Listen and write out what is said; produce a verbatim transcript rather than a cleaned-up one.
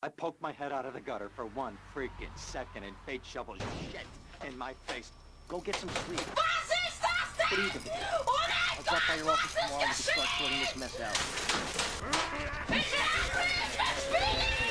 I poked my head out of the gutter for one freaking second and fate shovels shit in my face. Go get some sleep. Was ist das denn? What are you doing? I'll drop by your office tomorrow and we can start sorting this mess out. Ich will Spielen!